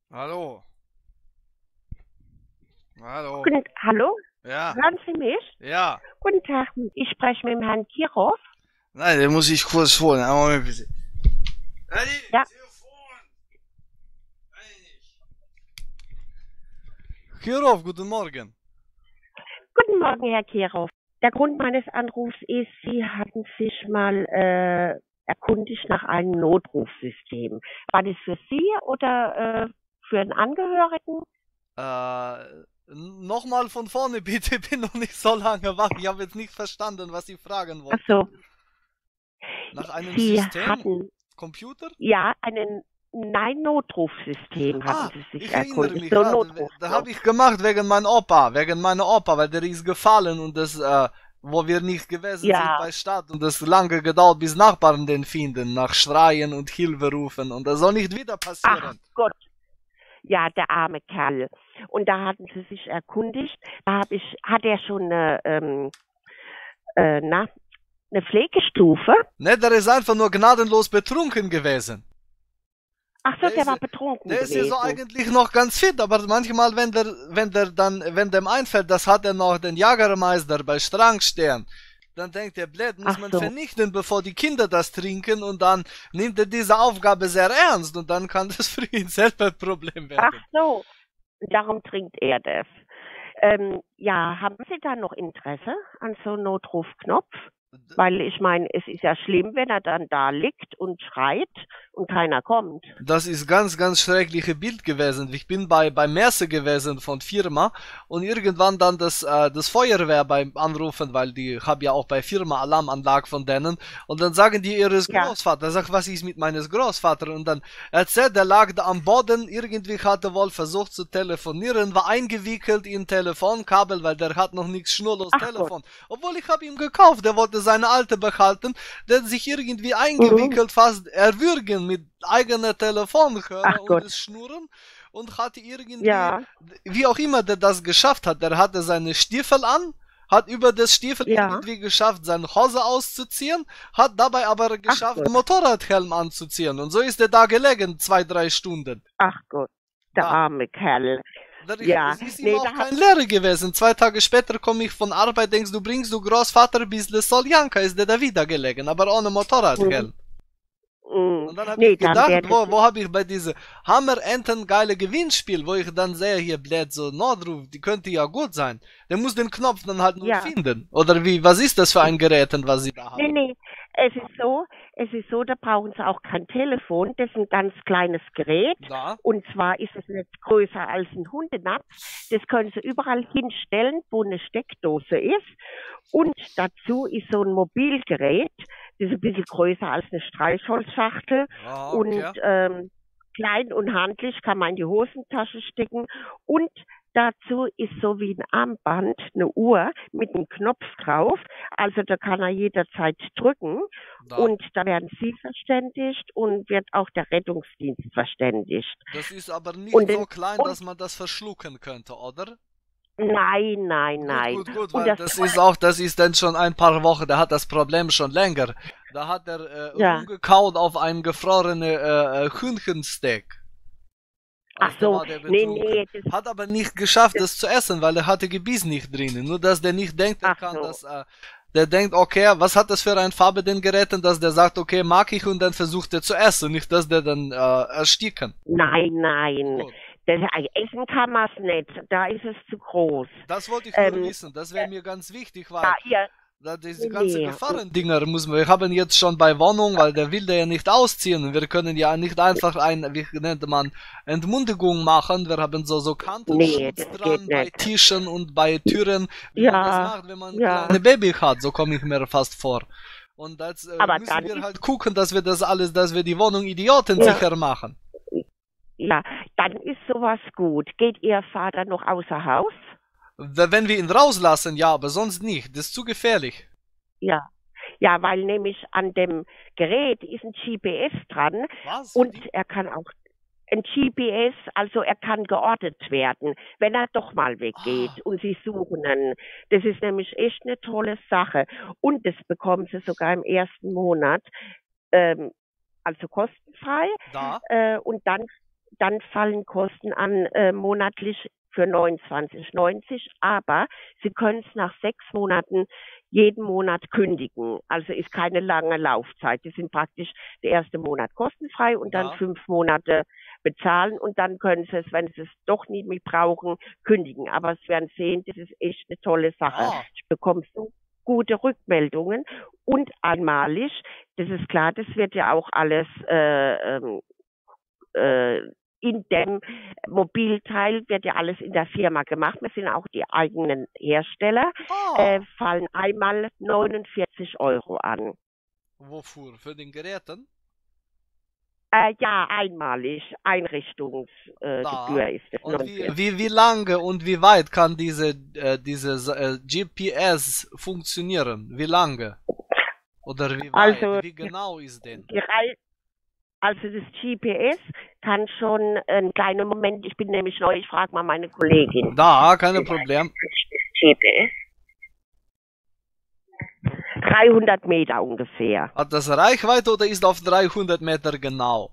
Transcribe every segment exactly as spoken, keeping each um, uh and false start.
Hallo, hallo. Guten, hallo, Ja, hören Sie mich? ja. Guten Tag, ich spreche mit dem Herrn Kirov. Nein, den muss ich kurz holen. Einen Moment bitte. Eddie, Ja, Telefon! Kirov, guten Morgen. guten Morgen, Herr Kirov. Der Grund meines Anrufs ist, Sie hatten sich mal äh, erkundigt nach einem Notrufsystem. War das für Sie oder äh, für einen Angehörigen? Äh, Nochmal von vorne bitte. Ich bin noch nicht so lange wach. Ich habe jetzt nicht verstanden, was Sie fragen Ach wollten. so, Nach einem Sie System? hatten Computer? ja einen Nein, Notrufsystem hatten Ah, Sie sich ich erinnere erkundigt. mich So ein gerade. Da Notrufknopf. habe ich gemacht wegen meinem Opa, wegen meiner Opa, weil der ist gefallen und das, äh, wo wir nicht gewesen sind Ja, bei Stadt und das lange gedauert, bis Nachbarn den finden, nach Schreien und Hilfe rufen und das soll nicht wieder ach passieren. Gott. Ja, der arme Kerl. Und da hatten sie sich erkundigt. Da hab ich, hat er schon eine, ähm, äh, na, eine Pflegestufe? Ne, der ist einfach nur gnadenlos betrunken gewesen. Ach so, Der der ist, war betrunken der ist ja so gewesen. eigentlich noch ganz fit, aber manchmal, wenn der, wenn der dann, wenn dem einfällt, das hat er noch den Jagermeister bei Strang stehen, dann denkt er, blöd, muss Ach man so, vernichten, bevor die Kinder das trinken und dann nimmt er diese Aufgabe sehr ernst und dann kann das für ihn selber ein Problem ach werden. so. Darum trinkt er das. Ähm, ja, haben Sie da noch Interesse an so einem Notrufknopf? Weil ich meine, es ist ja schlimm, wenn er dann da liegt und schreit und keiner kommt. Das ist ganz, ganz schreckliche Bild gewesen. Ich bin bei, bei Messe gewesen von Firma und irgendwann dann das, äh, das Feuerwehr beim Anrufen, weil die haben ja auch bei Firma Alarmanlage von denen und dann sagen die ihres Ja, Großvater, sag, was ist mit meines Großvater und dann erzählt, der lag da am Boden, irgendwie hatte wohl versucht zu telefonieren, war eingewickelt in Telefonkabel, weil der hat noch nichts schnurlos ach Gott. Telefon. Obwohl ich habe ihm gekauft, der wollte seine alte behalten, der hat sich irgendwie Mhm. eingewickelt, fast erwürgen mit eigener Ach Telefonhörer und Gott. das Schnurren und hatte irgendwie, Ja, wie auch immer der das geschafft hat, der hatte seine Stiefel an, hat über das Stiefel ja, irgendwie geschafft, seine Hose auszuziehen, hat dabei aber ach geschafft, den Gott. Motorradhelm anzuziehen und so ist er da gelegen, zwei, drei Stunden. Ach Gott, der Ja, arme Kerl. es Ja, ist ihm nee, auch da hat, kein Lehre gewesen. Zwei Tage später komme ich von Arbeit, denkst du, bringst du Großvater bis Le Soljanka, ist der da wieder gelegen, aber ohne mm, Motorradhelm. mm, Und dann habe nee, ich dann gedacht, wäre wo, das, wo habe ich bei diesem Hammer-Enten geile Gewinnspiel, wo ich dann sehe, hier blöd, so Notruf, die könnte ja gut sein. Der muss den Knopf dann halt nur ja, finden. Oder wie, was ist das für ein Gerät, was Sie da nee, haben? nee, es ist so, es ist so, da brauchen Sie auch kein Telefon, das ist ein ganz kleines Gerät Da? und zwar ist es nicht größer als ein Hundenapf, das können Sie überall hinstellen, wo eine Steckdose ist und dazu ist so ein Mobilgerät, das ist ein bisschen größer als eine Streichholzschachtel Ah, und okay. ähm, klein und handlich, kann man in die Hosentasche stecken und dazu ist so wie ein Armband eine Uhr mit einem Knopf drauf. Also da kann er jederzeit drücken Da. und da werden Sie verständigt und wird auch der Rettungsdienst verständigt. Das ist aber nicht Und, so den, klein, und dass man das verschlucken könnte, oder? nein, nein, Gut, nein. gut, gut, Und weil das das ist Tolle, auch, das ist dann schon ein paar Wochen, der hat das Problem schon länger. Da hat er äh, ja, rumgekaut auf einem gefrorenen äh, äh, Hühnchensteak. ach Als der so, war der nee, betrunken. nee, das, Hat aber nicht geschafft, das, das zu essen, weil er hatte Gebiss nicht drinnen. Nur, dass der nicht denkt, er ach kann so, das, äh, der denkt, okay, was hat das für ein Farbe den Geräten, dass der sagt, okay, mag ich und dann versucht er zu essen, nicht, dass der dann äh, ersticken. nein, nein. Gut. Das, essen kann man es nicht, da ist es zu groß. Das wollte ich nur Ähm, wissen, das wäre mir ganz wichtig, ja, weil ihr, da diese nee, ganze nee, Gefahrendinger muss man, wir haben jetzt schon bei Wohnung, weil der will der ja nicht ausziehen. Wir können ja nicht einfach ein, wie nennt man, Entmundigung machen. Wir haben so, so nee, Kantenschutz das geht dran bei nicht. Tischen und bei Türen, wie man das Ja, macht, wenn man ein ja, kleines Baby hat. So komme ich mir fast vor. Und das äh, aber müssen dann wir ist, halt gucken, dass wir das alles, dass wir die Wohnung idiotensicher ja, machen. ja, dann ist sowas gut. Geht Ihr Vater noch außer Haus? Wenn wir ihn rauslassen, ja, aber sonst nicht. Das ist zu gefährlich. Ja. Ja, weil nämlich an dem Gerät ist ein G P S dran Was? und Wie? er kann auch ein G P S, also er kann geortet werden, wenn er doch mal weggeht Ah, und Sie suchen ihn. Das ist nämlich echt eine tolle Sache. Und das bekommen Sie sogar im ersten Monat, ähm, also kostenfrei. da? Äh, und dann dann fallen Kosten an äh, monatlich für neunundzwanzig neunzig, aber Sie können es nach sechs Monaten jeden Monat kündigen. Also ist keine lange Laufzeit. Die sind praktisch der erste Monat kostenfrei und dann Ja. fünf Monate bezahlen und dann können Sie es, wenn Sie es doch nie mehr brauchen, kündigen. Aber Sie werden sehen, das ist echt eine tolle Sache. Ah. Ich bekomme so gute Rückmeldungen und einmalig, das ist klar, das wird ja auch alles äh, ähm, äh, in dem Mobilteil wird ja alles in der Firma gemacht. Wir sind auch die eigenen Hersteller. Ah. Äh, fallen einmal neunundvierzig Euro an. Wofür? Für den Geräten? Äh, ja, einmalig. Einrichtungsgebühr äh, Da. Gebühr ist es. Und wie, neunundvierzig. wie, wie lange und wie weit kann diese, äh, diese äh, G P S funktionieren? Wie lange? Oder wie weit? Also, Wie genau ist denn? Die Rei also das G P S kann schon einen kleinen Moment, ich bin nämlich neu, ich frage mal meine Kollegin. Da, kein Problem. G P S. dreihundert Meter ungefähr. Hat das Reichweite oder ist auf dreihundert Meter genau?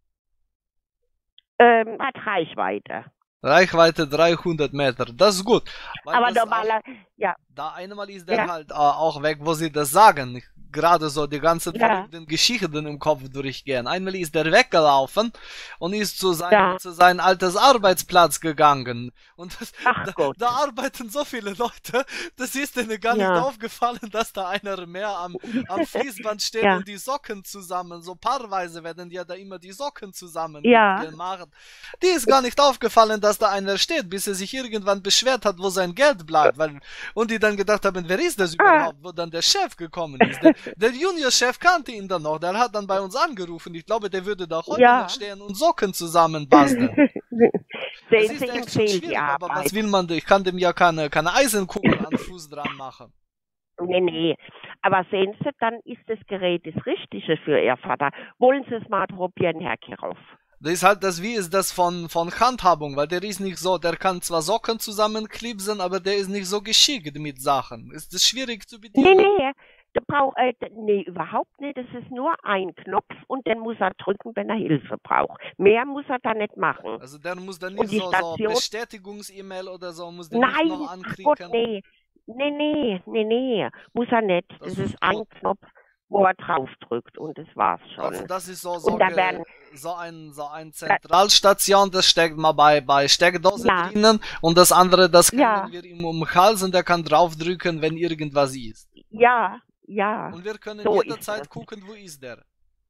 Ähm, hat Reichweite. Reichweite dreihundert Meter, das ist gut. Weil Aber das normaler, auch, ja, da einmal ist der Ja. halt äh, auch weg, wo sie das sagen. Gerade so die ganzen Ja. verrückten Geschichten im Kopf durchgehen. Einmal ist der weggelaufen und ist zu seinem, Ja. zu seinem altes Arbeitsplatz gegangen. Und das, Ach da, Gott. da arbeiten so viele Leute, das ist denen gar Ja. nicht aufgefallen, dass da einer mehr am, am Fließband steht Ja. und die Socken zusammen, so paarweise werden ja da immer die Socken zusammen Ja. gemacht. Die ist gar nicht aufgefallen, dass da einer steht, bis er sich irgendwann beschwert hat, wo sein Geld bleibt. Weil, und die dann gedacht haben, wer ist das überhaupt, wo dann der Chef gekommen ist. Der, der Juniorchef kannte ihn dann noch, der hat dann bei uns angerufen. Ich glaube, der würde da heute Ja. noch stehen und Socken zusammenbasteln. Das Sehen ist Sie, ihm echt schon fehlt die schwierig, aber was Arbeit. will man, ich kann dem ja keine, keine Eisenkugel an den Fuß dran machen. Nee, nee. Aber sehen Sie, dann ist das Gerät das Richtige für Ihr Vater. Wollen Sie es mal probieren, Herr Kirchhoff? Das ist halt das, wie ist das von, von Handhabung, weil der ist nicht so, der kann zwar Socken zusammenklipsen, aber der ist nicht so geschickt mit Sachen. Ist das schwierig zu Nee, bedienen? nee. Der braucht, äh, nee, überhaupt nicht. Das ist nur ein Knopf und den muss er drücken, wenn er Hilfe braucht. Mehr muss er da nicht machen. Also der muss dann Und nicht die so, so Station- Bestätigungs-E-Mail oder so, muss der nicht Nein, noch ach Gott, anklicken. nee. Nee, nee, nee, nee. Muss er nicht. Das Das, ist ist ein gut. Knopf, wo er drauf drückt und das war's schon. Also das ist so, so, Und da ge- werden- so ein, so ein Zentralstation, das steckt mal bei, bei Steckdose Ja. drinnen und das andere, das Ja. können wir ihm um den Hals und der kann draufdrücken, wenn irgendwas ist. Ja, ja. Und wir können So ist jederzeit es. gucken, wo ist der.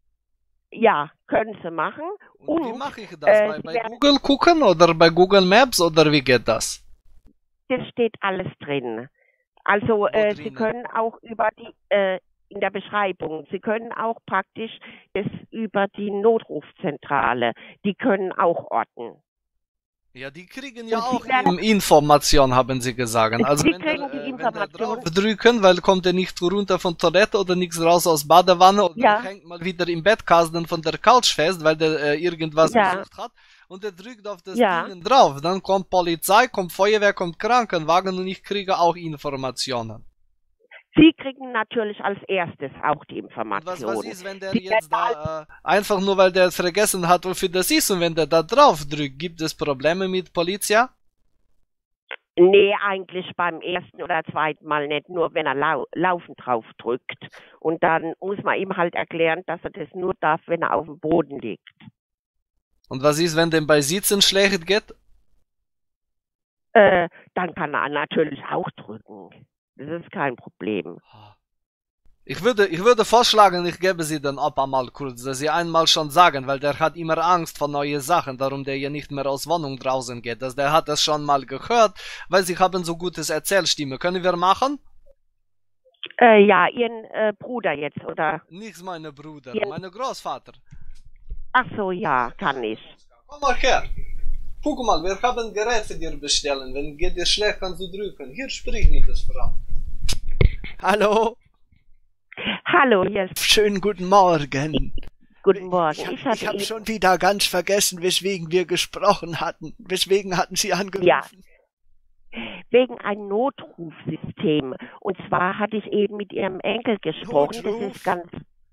Ja, können Sie machen. Und, wie Und, mache ich das? äh, bei Sie bei werden- Google gucken oder bei Google Maps oder wie geht das? Das steht alles drin. Also äh, Sie drinnen? können auch über die, äh, in der Beschreibung, Sie können auch praktisch das über die Notrufzentrale, die können auch orten. Ja, die kriegen ja Und Sie auch werden- im Information, haben sie gesagt. Also Die wenn der, kriegen die äh, wenn der Information. drauf drücken, weil kommt er nicht runter von Toilette oder nichts raus aus Badewanne oder Ja. hängt mal wieder im Bettkasten von der Couch fest, weil der äh, irgendwas Ja. gesucht hat und er drückt auf das Ja. Ding drauf. Dann kommt Polizei, kommt Feuerwehr, kommt Krankenwagen und ich kriege auch Informationen. Sie kriegen natürlich als erstes auch die Und was, was Informationen. ist, wenn der Die jetzt da, äh, einfach nur weil der es vergessen hat, wofür das ist und wenn der da drauf drückt, gibt es Probleme mit Polizei? Nee, eigentlich beim ersten oder zweiten Mal nicht, nur wenn er lau laufend drauf drückt. Und dann muss man ihm halt erklären, dass er das nur darf, wenn er auf dem Boden liegt. Und was ist, wenn dem bei Sitzen schlecht geht? Äh, dann kann er natürlich auch drücken. Das ist kein Problem. Ich würde, ich würde vorschlagen, ich gebe sie den Opa mal kurz, dass sie einmal schon sagen, weil der hat immer Angst vor neue Sachen, darum der ja nicht mehr aus Wohnung draußen geht. Dass der hat das schon mal gehört, weil sie haben so gutes Erzählstimme. Können wir machen? Äh, ja, Ihren äh, Bruder jetzt, oder? Nicht meine Bruder, Ja. meine Großvater. Ach so, ja, kann ich. Komm mal her. Guck mal, wir haben Geräte dir bestellen. Wenn geht dir schlecht, kannst du drücken. Hier sprich mit der Frau. Hallo, Hallo, hier ist schönen guten Morgen. guten Morgen. Ich habe Ich hatte ich hab eben- schon wieder ganz vergessen, weswegen wir gesprochen hatten. Weswegen hatten Sie angerufen? Ja. wegen ein Notrufsystem. Und zwar hatte ich eben mit Ihrem Enkel gesprochen. Das Notruf? ist ganz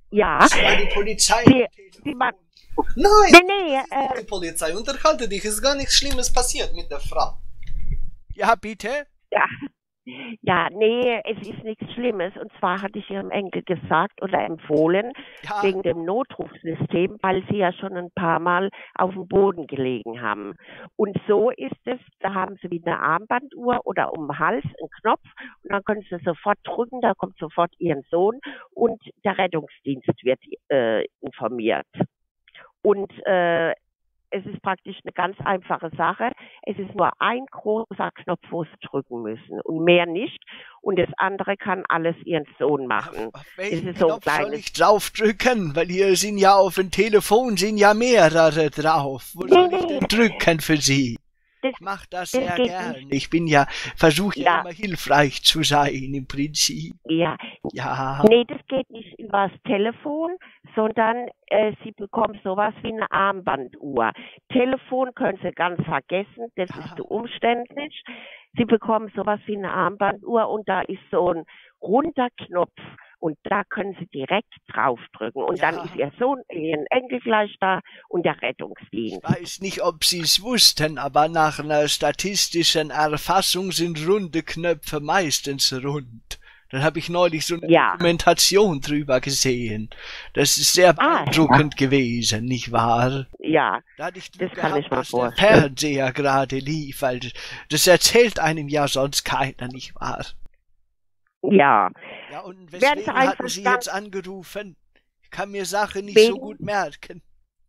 Ja, Das war die Polizei. Sie, Sie ma- Nein, nee, nee, äh, die Polizei, unterhalte dich, ist gar nichts Schlimmes passiert mit der Frau. Ja, bitte? ja, ja, nee, es ist nichts Schlimmes. Und zwar hatte ich Ihrem Enkel gesagt oder empfohlen, Ja. wegen dem Notrufsystem, weil Sie ja schon ein paar Mal auf dem Boden gelegen haben. Und so ist es, da haben Sie wie eine Armbanduhr oder um den Hals einen Knopf und dann können Sie sofort drücken, da kommt sofort Ihren Sohn und der Rettungsdienst wird äh, informiert. Und äh, es ist praktisch eine ganz einfache Sache. Es ist nur ein großer Knopf, wo Sie drücken müssen und mehr nicht. Und das andere kann alles Ihren Sohn machen. Auf Es welchen ist so ein Knopf soll kleines... ich draufdrücken? Weil hier sind ja auf dem Telefon sind ja mehrere drauf. Wo Nee, soll ich nee. denn drücken für Sie? Das, Ich mach das das sehr geht gern. nicht. Ich bin ja, versuche ja, Ja. immer hilfreich zu sein im Prinzip. ja, Ja. nee, das geht nicht über das Telefon, sondern äh, Sie bekommen sowas wie eine Armbanduhr. Telefon können Sie ganz vergessen, das ist zu umständlich. Sie bekommen sowas wie eine Armbanduhr und da ist so ein runder Knopf und da können Sie direkt draufdrücken. Und Ja. dann ist Ihr Sohn, Ihr Enkel gleich da und der Ich Rettungsdienst. weiß nicht, ob Sie es wussten, aber nach einer statistischen Erfassung sind runde Knöpfe meistens rund. Dann habe ich neulich so eine Ja. Dokumentation drüber gesehen. Das ist sehr Ah, beeindruckend gewesen, nicht wahr? Ja, Da hatte ich Das Glück kann gehabt, ich mir dass der vorstellen. Fernseher gerade lief, weil das erzählt einem ja sonst keiner, nicht wahr? ja. Ja, und Werden weswegen Sie hatten Sie einverstanden? jetzt angerufen? Ich kann mir Sachen nicht so Wegen- gut merken.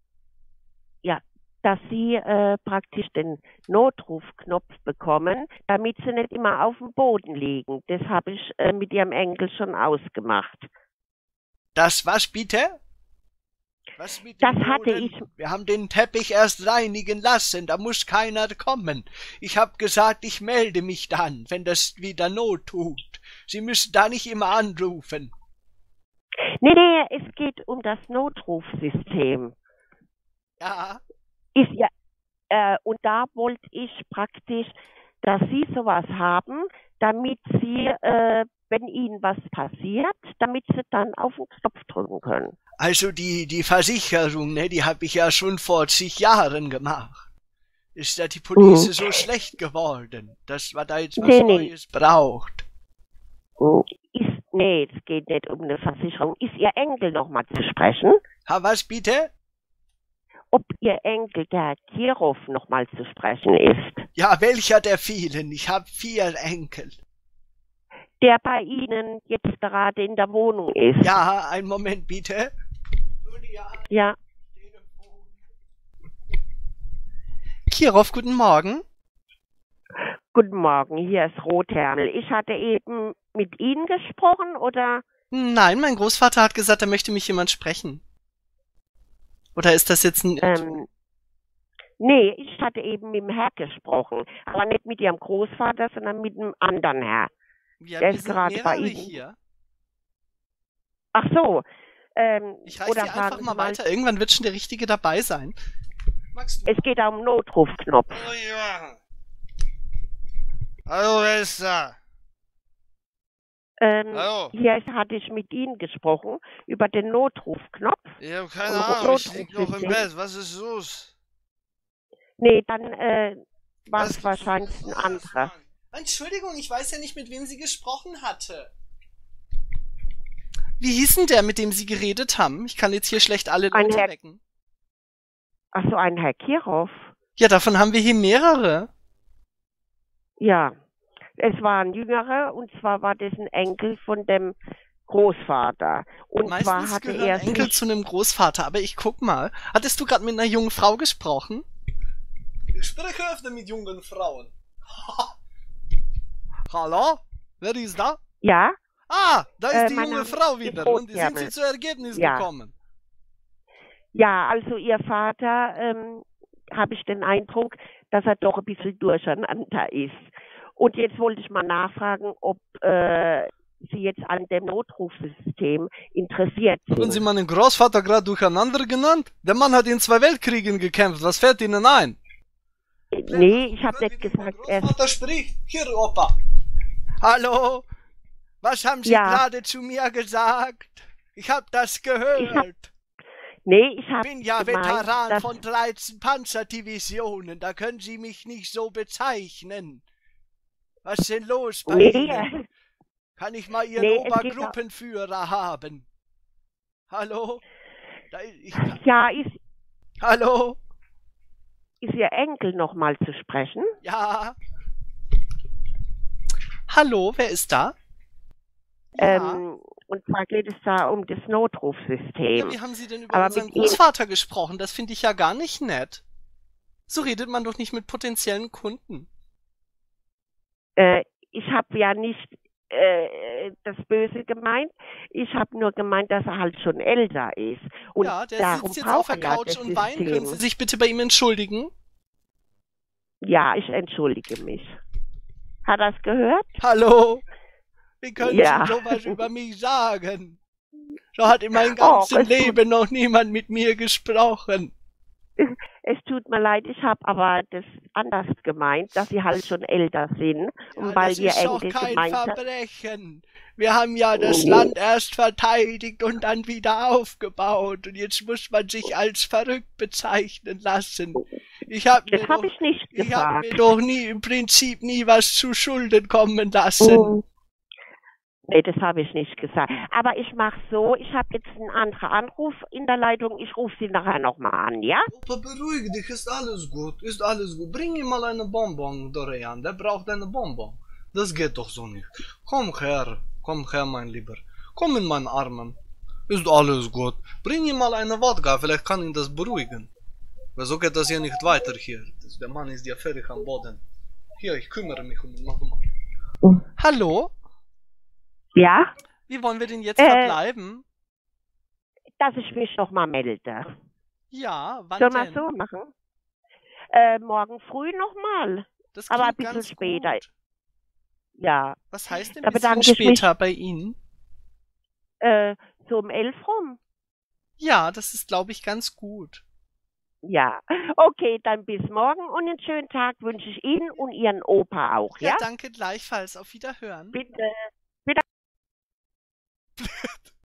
dass Sie äh, praktisch den Notrufknopf bekommen, damit Sie nicht immer auf dem Boden liegen. Das habe ich äh, mit Ihrem Enkel schon ausgemacht. Das was bitte? Was mit Das dem hatte Boden? ich- Wir haben den Teppich erst reinigen lassen, da muss keiner kommen. Ich habe gesagt, ich melde mich dann, wenn das wieder Not tut. Sie müssen da nicht immer anrufen. Nee, nee, es geht um das Notrufsystem. Ja, Ist ja, äh, und da wollte ich praktisch, dass Sie sowas haben, damit Sie, äh, wenn Ihnen was passiert, damit Sie dann auf den Knopf drücken können. also die, die Versicherung, ne, die habe ich ja schon vor zig Jahren gemacht. Ist da die Polizei so schlecht geworden, dass man da jetzt was Nee, nee. Neues braucht? Ist, nee, es geht nicht um eine Versicherung. Ist Ihr Enkel noch mal zu sprechen? Ha, was bitte? Ob Ihr Enkel, der Kirov, noch mal zu sprechen ist? Ja, welcher der vielen? Ich habe vier Enkel. Der bei Ihnen jetzt gerade in der Wohnung ist? Ja, einen Moment bitte. Ja. Kirov, guten Morgen. Guten Morgen, hier ist Rothärmel. Ich hatte eben mit Ihnen gesprochen, oder? Nein, mein Großvater hat gesagt, da möchte mich jemand sprechen. Oder ist das jetzt ein... Ähm, nee, ich hatte eben mit dem Herr gesprochen. Aber nicht mit Ihrem Großvater, sondern mit einem anderen Herr. ja, der wir ist sind gerade bei mehrere Ihnen. hier. Ach so. Ähm, Ich reiß oder dir einfach sagen mal Sie mal, weiter. Irgendwann wird schon der Richtige dabei sein. Magst du? es geht um einen Notrufknopf. Oh ja. Hallo, wer ist da? Ähm, Hallo? hier ist, hatte ich mit Ihnen gesprochen über den Notrufknopf. Ich habe keine Und Ahnung, ich lieg noch im Notrufsystem. Bett. Was ist los? Nee, dann äh, war Was es wahrscheinlich ein anderer. Entschuldigung, ich weiß ja nicht, mit wem sie gesprochen hatte. Wie hieß denn der, mit dem Sie geredet haben? Ich kann jetzt hier schlecht alle Ein Leute Herr- wecken. Ach so, ein Herr Kirov. Ja, davon haben wir hier mehrere. Ja, es war ein Jüngerer und zwar war das ein Enkel von dem Großvater. Und zwar Meistens hatte gehören er Enkel sich, zu einem Großvater, aber ich guck mal. Hattest du gerade mit einer jungen Frau gesprochen? Ich spreche öfter mit jungen Frauen. Hallo? Wer ist da? ja, Ah, da ist Äh, die mein junge Name Frau ist wieder. Rothärmel. Und sind Sie zu Ergebnis Ja. gekommen? ja, also ihr Vater, ähm, habe ich den Eindruck, dass er doch ein bisschen durcheinander ist. Und jetzt wollte ich mal nachfragen, ob äh, Sie jetzt an dem Notrufsystem interessiert Haben Sie sind. meinen Großvater gerade durcheinander genannt? Der Mann hat in zwei Weltkriegen gekämpft. Was fällt Ihnen ein? Nee, ich habe nicht gesagt, er Großvater spricht. Hier, Opa. Hallo? Was haben Sie Ja. gerade zu mir gesagt? Ich hab das gehört. Nee, ich habe Bin ja gemeint, Veteran dass, von dreizehn Panzerdivisionen. Da können Sie mich nicht so bezeichnen. Was ist denn los bei nee, Ihnen? Kann ich mal Ihren Nee, es geht doch- Obergruppenführer haben? Hallo? Da, ich, ja, ist, hallo? ist Ihr Enkel noch mal zu sprechen? Ja? Hallo, wer ist da? Ja? Ähm, und zwar geht es da um das Ja, Notrufsystem. wie haben Sie denn über Aber unseren mit Ihnen- Großvater gesprochen? Das finde ich ja gar nicht nett. So redet man doch nicht mit potenziellen Kunden. Äh, ich habe ja nicht äh, das Böse gemeint. Ich habe nur gemeint, dass er halt schon älter ist. Und Ja, der darum sitzt jetzt auf der braucht er ja Couch das und weint. Können Sie System. sich bitte bei ihm entschuldigen? Ja, ich entschuldige mich. Hat er es gehört? Hallo? Wie können Ja. Sie sowas über mich sagen? So hat in meinem Och, ganzen es tut- Leben noch niemand mit mir gesprochen. Es tut mir leid, ich habe aber das anders gemeint, dass sie halt schon älter sind. Ja, Und weil das ihr ist doch Enkel kein gemeint hat, Verbrechen. Wir haben ja das Oh. Land erst verteidigt und dann wieder aufgebaut. Und jetzt muss man sich als verrückt bezeichnen lassen. Ich habe mir, das doch- habe ich nicht ich hab gesagt. mir doch nie, im Prinzip nie was zu Schulden kommen lassen. Oh. Nee, das habe ich nicht gesagt. Aber ich mache so, ich habe jetzt einen anderen Anruf in der Leitung. Ich rufe Sie nachher nochmal an, ja? Opa, beruhig dich, ist alles gut, ist alles gut. Bring ihm mal eine Bonbon, Dorian, der braucht eine Bonbon. Das geht doch so nicht. Komm her, komm her, mein Lieber. Komm in meinen Armen. Ist alles gut. Bring ihm mal eine Wodka, vielleicht kann ihn das beruhigen. Weil so geht das hier nicht weiter hier. Das, der Mann ist ja völlig am Boden. Hier, ich kümmere mich um ihn. Mach mal. Hallo? Ja? Wie wollen wir denn jetzt Äh, verbleiben? Dass ich mich nochmal melde. Ja, wann Sollen wir denn? es so machen? Äh, morgen früh nochmal. Das aber ein klingt bisschen ganz später. Gut. Ja. Was heißt denn Da ein bisschen bedanke ich mich. später bei Ihnen? Äh, so um elf rum. Ja, das ist, glaube ich, ganz gut. Ja. Okay, dann bis morgen und einen schönen Tag wünsche ich Ihnen und Ihren Opa auch, Ja, ja? danke gleichfalls. Auf Wiederhören. Bitte.